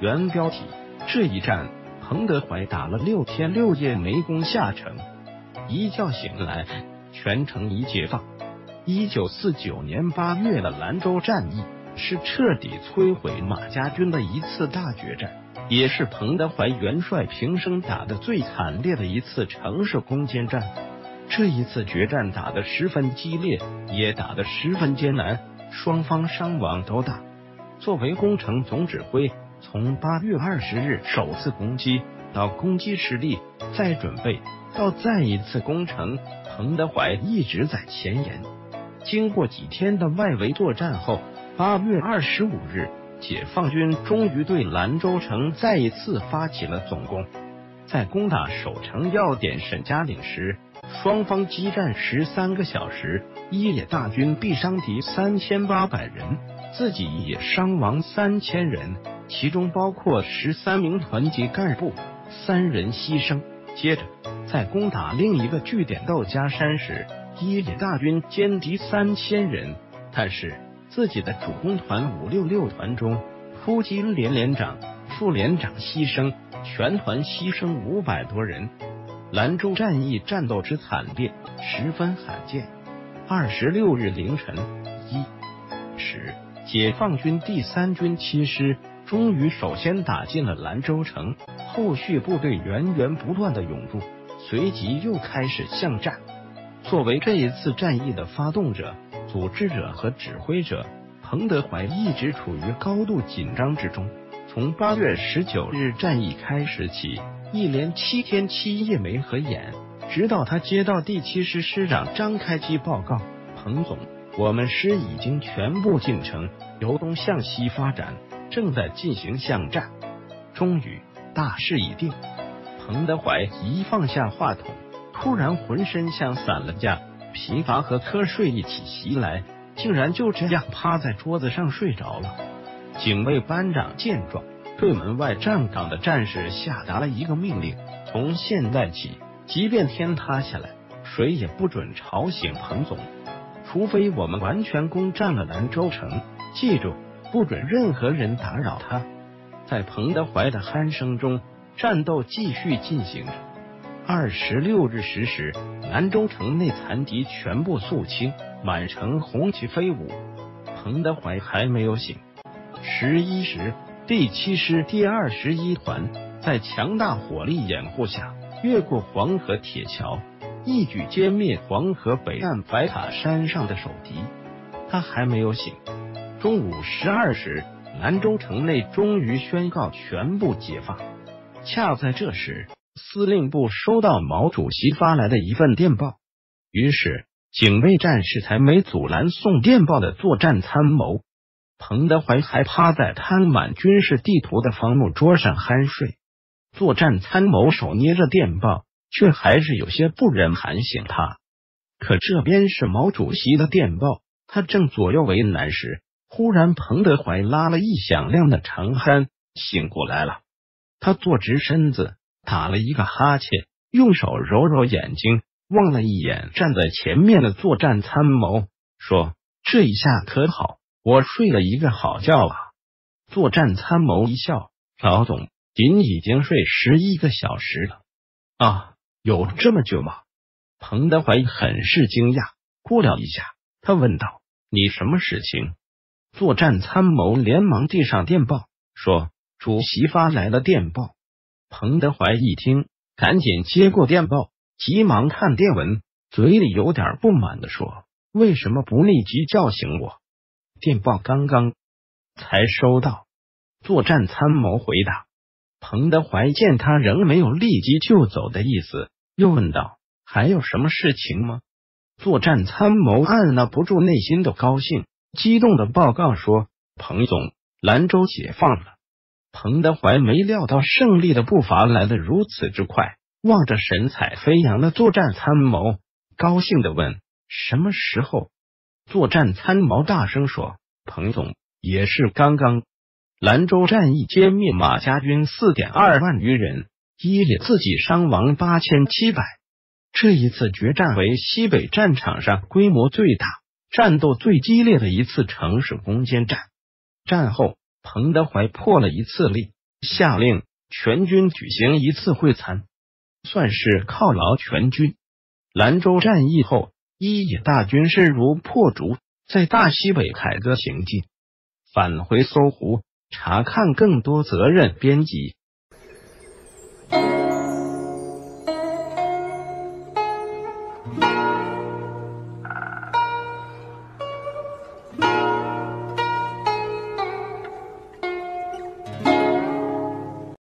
原标题：这一战，彭德怀打了6天6夜没攻下城，一觉醒来，全城已解放。1949年8月的兰州战役是彻底摧毁马家军的一次大决战，也是彭德怀元帅平生打的最惨烈的一次城市攻坚战。这一次决战打得十分激烈，也打得十分艰难，双方伤亡都大。作为攻城总指挥，从8月20日首次攻击到攻击失利，再准备到再一次攻城，彭德怀一直在前沿。经过几天的外围作战后，8月25日，解放军终于对兰州城再一次发起了总攻。在攻打守城要点沈家岭时，双方激战13个小时，一野大军毙伤敌3800人，自己也伤亡3000人，其中包括13名团级干部，3人牺牲。接着在攻打另一个据点窦家山时，一野大军歼敌3000人，但是自己的主攻团566团中，突击连连长、副连长牺牲，全团牺牲500多人。兰州战役战斗之惨烈十分罕见。26日凌晨1时，解放军第3军7师终于首先打进了兰州城，后续部队源源不断的涌入，随即又开始巷战。作为这一次战役的发动者、组织者和指挥者，彭德怀一直处于高度紧张之中。从8月19日战役开始起，一连7天7夜没合眼，直到他接到第7师师长张开基报告：彭总，我们师已经全部进城，由东向西发展，正在进行巷战。终于大势已定。彭德怀一放下话筒，突然浑身像散了架，疲乏和瞌睡一起袭来，竟然就这样趴在桌子上睡着了。警卫班长见状，对门外站岗的战士下达了一个命令：从现在起，即便天塌下来，谁也不准吵醒彭总，除非我们完全攻占了兰州城，记住，不准任何人打扰他。在彭德怀的鼾声中，战斗继续进行着。26日10时，兰州城内残敌全部肃清，满城红旗飞舞。彭德怀还没有醒。11时，第7师第21团在强大火力掩护下，越过黄河铁桥，一举歼灭黄河北岸白塔山上的守敌。他还没有醒。中午12时，兰州城内终于宣告全部解放。恰在这时，司令部收到毛主席发来的一份电报，于是警卫战士才没阻拦送电报的作战参谋。彭德怀还趴在摊满军事地图的方木桌上酣睡，作战参谋手捏着电报，却还是有些不忍喊醒他。可这边是毛主席的电报，他正左右为难时，忽然彭德怀拉了一响亮的长鼾，醒过来了。他坐直身子，打了一个哈欠，用手揉揉眼睛，望了一眼站在前面的作战参谋，说：这一下可好，我睡了一个好觉啊。作战参谋一笑：老总，您已经睡11个小时了。啊，有这么久吗？彭德怀很是惊讶，过了一下，他问道：你什么事情？作战参谋连忙递上电报，说：主席发来的电报。彭德怀一听，赶紧接过电报，急忙看电文，嘴里有点不满地说：为什么不立即叫醒我？电报刚刚才收到。作战参谋回答。彭德怀见他仍没有立即就走的意思，又问道：还有什么事情吗？作战参谋按捺不住内心的高兴，激动的报告说：彭总，兰州解放了。彭德怀没料到胜利的步伐来得如此之快，望着神采飞扬的作战参谋，高兴地问：什么时候？作战参谋大声说：彭总，也是刚刚。兰州战役歼灭马家军4.2万余人，一野自己伤亡8700。这一次决战为西北战场上规模最大、战斗最激烈的一次城市攻坚战。战后，彭德怀破了一次例， 下令全军举行一次会餐，算是犒劳全军。兰州战役后，一野大军势如破竹，在大西北凯歌行进，返回搜狐查看更多责任编辑。